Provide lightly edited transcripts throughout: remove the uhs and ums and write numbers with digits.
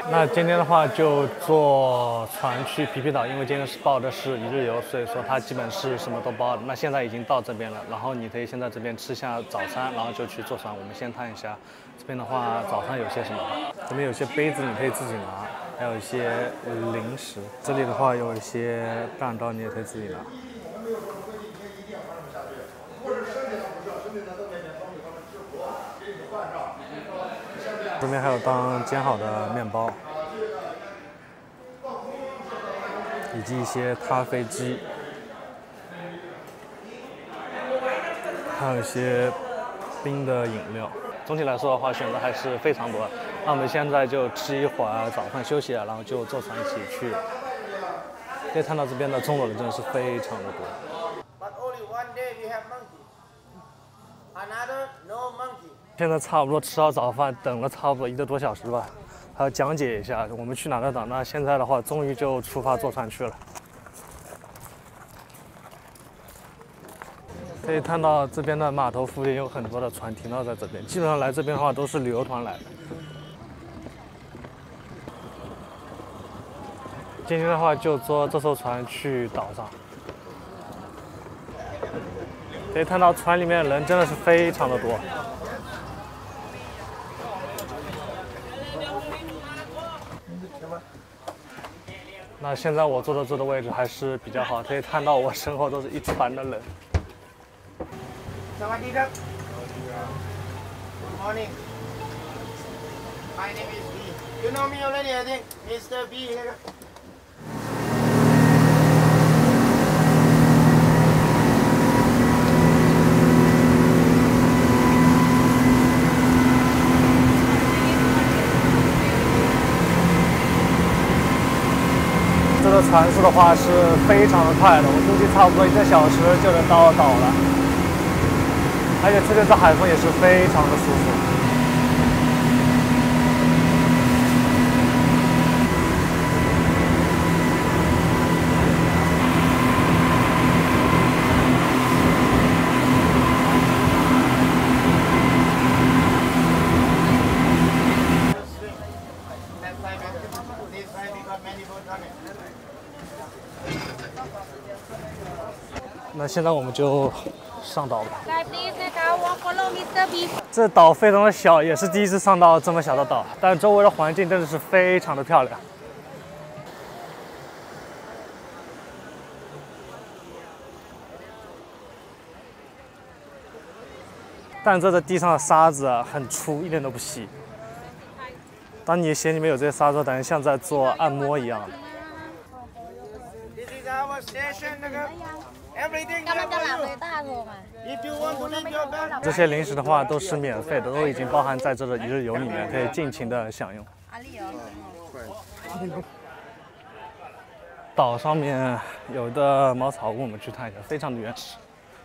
那今天的话就坐船去皮皮岛，因为今天是报的是一日游，所以说它基本是什么都包的。那现在已经到这边了，然后你可以先在这边吃下早餐，然后就去坐船。我们先看一下这边的话，早餐有些什么？这边有些杯子你可以自己拿，还有一些零食。这里的话有一些蛋糕，你也可以自己拿。这边还有刚煎好的面包，以及一些咖啡机，还有一些冰的饮料。总体来说的话，选择还是非常多。那我们现在就吃一会儿早饭休息了，然后就坐船一起去。可以看到这边的中国人真的是非常的多。现在差不多吃到早饭，等了差不多1个多小时吧。还要讲解一下我们去哪个岛。那现在的话，终于就出发坐船去了。可以看到这边的码头附近有很多的船停到在这边，基本上来这边的话都是旅游团来的。今天的话就坐这艘船去岛上。可以看到船里面的人真的是非常的多。那现在我坐的这个位置还是比较好，可以看到我身后都是一船的人。 สวัสดีครับ Good morning. My name is B. You know me already, I think. Mr. B here. 这个船速的话是非常的快的，我估计差不多1个小时就能到岛了。而且吹的这海风也是非常的舒服。那现在我们就上岛吧。这岛非常的小，也是第一次上到这么小的岛，但周围的环境真的是非常的漂亮。但这地上的沙子很粗，一点都不细。当你鞋里面有这些沙子，感觉像在做按摩一样。 This is our station. Everything for you. If you want to leave your bag. 这些零食的话都是免费的，都已经包含在这个一日游里面，可以尽情的享用。岛上面有的茅草屋，我们去看一下，非常的原始。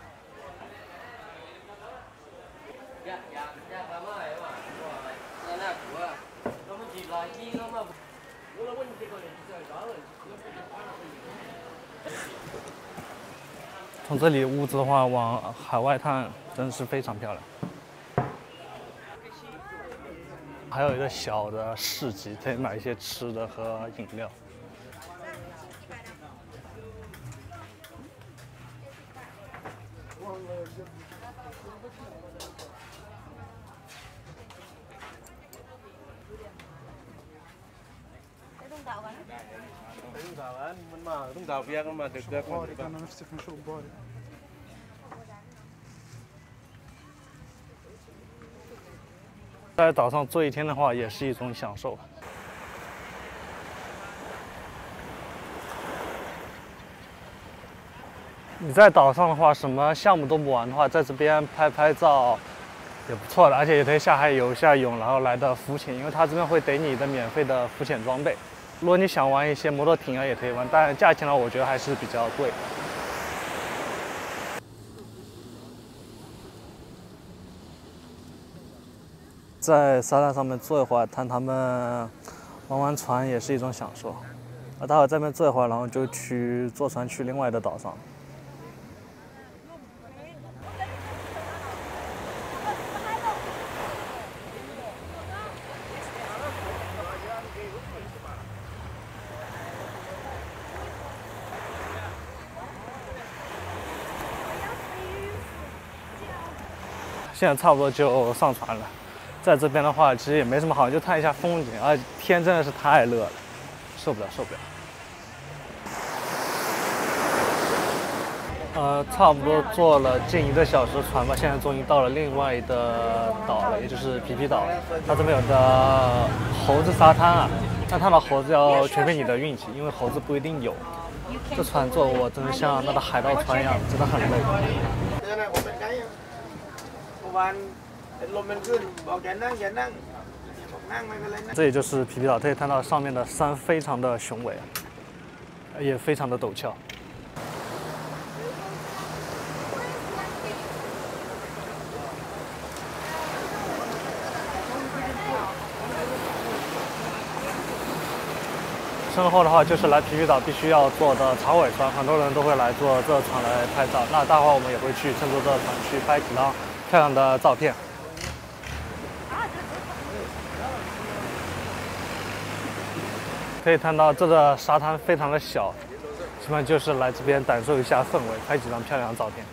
从这里屋子的话往海外看，真是非常漂亮。还有一个小的市集，可以买一些吃的和饮料。在岛上坐一天的话，也是一种享受。你在岛上的话，什么项目都不玩的话，在这边拍拍照也不错的，而且也可以下海游一下泳，然后来的浮潜，因为它这边会给你的免费的浮潜装备。如果你想玩一些摩托艇啊，也可以玩，但价钱呢，我觉得还是比较贵。 在沙滩上面坐一会儿，看他们玩船也是一种享受。待会儿这边坐一会儿，然后就去坐船去另外的岛上。 现在差不多就上船了。在这边的话，其实也没什么好，就看一下风景。天真的是太热了，受不了。差不多坐了近1个小时船吧，现在终于到了另外的岛了，也就是皮皮岛。它这边有的猴子沙滩啊，但看到猴子要全凭你的运气，因为猴子不一定有。这船坐我真的像那个海盗船一样，真的很累。这也就是皮皮岛，可以看到上面的山非常的雄伟，也非常的陡峭。身后的话就是来皮皮岛必须要坐的长尾船，很多人都会来坐这船来拍照。那待会儿我们也会去乘坐这船去拍几张漂亮的照片。可以看到这个沙滩非常的小，基本上就是来这边感受一下氛围，拍几张漂亮的照片。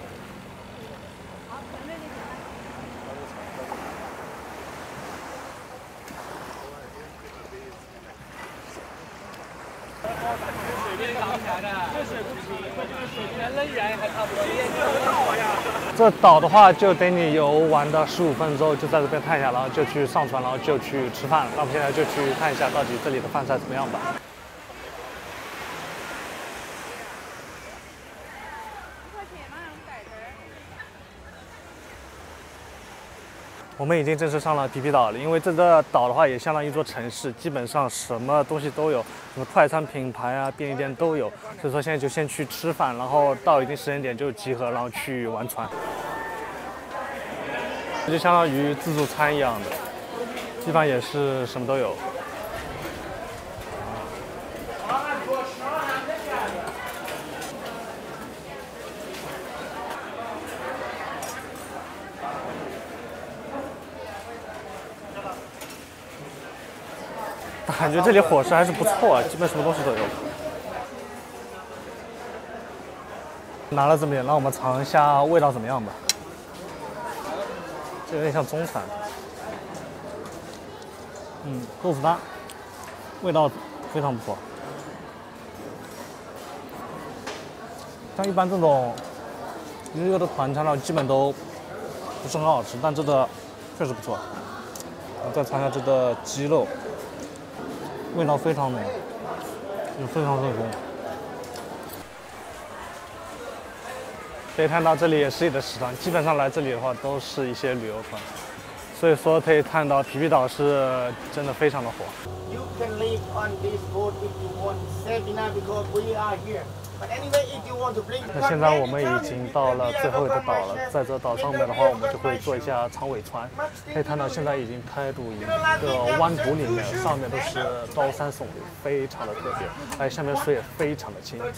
这岛的话就得你游玩的15分钟，就在这边看一下，然后就去上船，然后就去吃饭。那我们现在就去看一下到底这里的饭菜怎么样吧。我们已经正式上了皮皮岛了，因为这个岛的话也相当于一座城市，基本上什么东西都有，什么快餐品牌啊、便利店都有。所以说现在就先去吃饭，然后到一定时间点就集合，然后去玩船。就相当于自助餐一样的，基本上也是什么都有。感觉这里伙食还是不错啊，基本什么东西都有。拿了这么点，让我们尝一下味道怎么样吧。这有点像中餐。豆腐干，味道非常不错。像一般这种热的团餐呢，基本都不是很好吃，但这个确实不错。我再尝一下这个鸡肉。味道非常浓，也非常正宗。可以看到这里也是你的食堂，基本上来这里的话都是一些旅游团，所以说可以看到皮皮岛是真的非常的火。 You can live on this boat if you want, Sabina, because we are here. But anyway, if you want to bring. 那现在我们已经到了最后一个岛了，在这岛上面的话，我们就会坐一下长尾船。可以看到现在已经开入一个湾图里面，上面都是高山耸立，非常的特别，而且下面水也非常的清。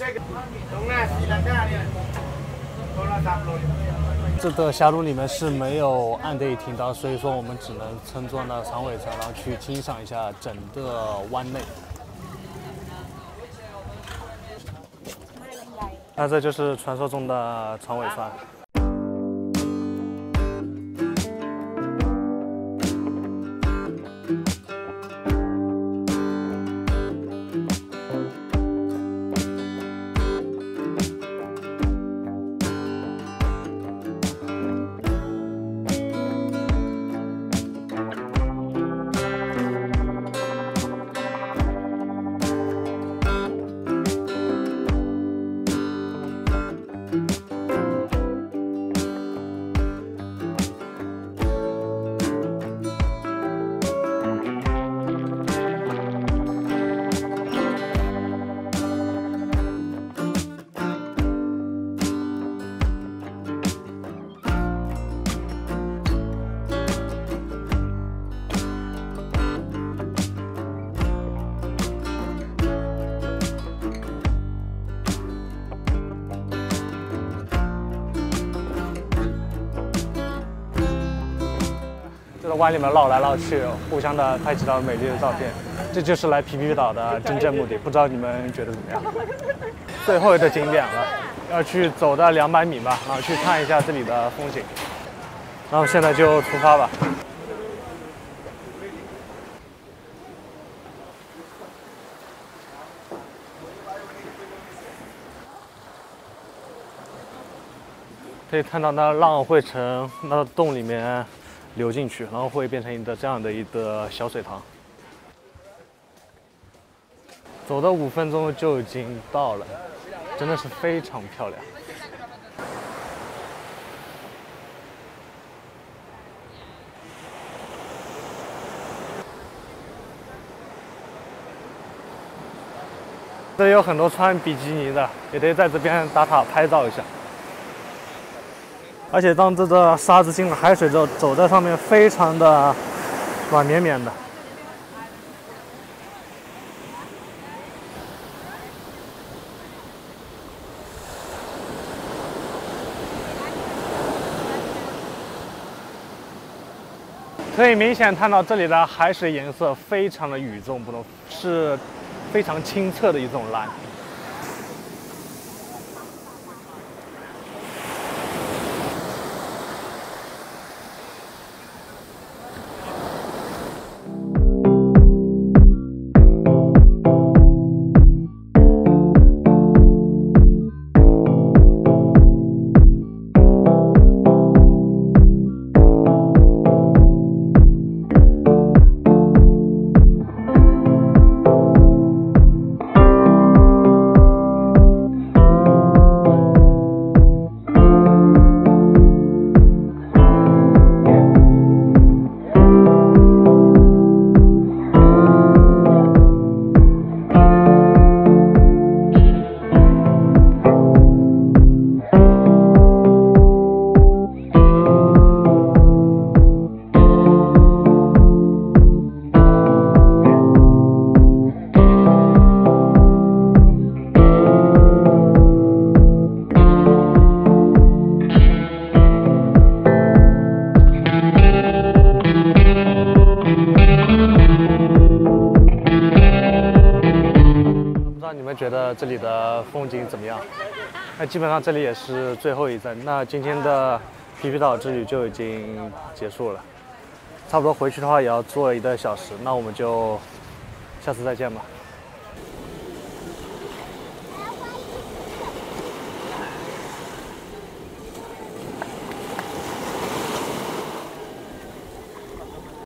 这个峡谷里面是没有岸可以停的，所以说我们只能乘坐那长尾船，然后去欣赏一下整个湾内。那这就是传说中的长尾船。在湾里面绕来绕去，互相的拍几张美丽的照片，这就是来皮皮岛的真正目的。不知道你们觉得怎么样？最后一个景点了，要去走到200米吧，然后去看一下这里的风景。 那我们现在就出发吧。可以看到那浪会从那洞里面流进去，然后会变成这样的一个小水塘。走了5分钟就已经到了，真的是非常漂亮。这里有很多穿比基尼的，也得在这边打卡拍照一下。而且当这个沙子进了海水之后，走在上面非常的软绵绵的。可以明显看到这里的海水颜色非常的与众不同，是非常清澈的一种蓝。你们觉得这里的风景怎么样？那基本上这里也是最后一站，那今天的皮皮岛之旅就已经结束了，差不多回去的话也要坐1个小时，那我们就下次再见吧。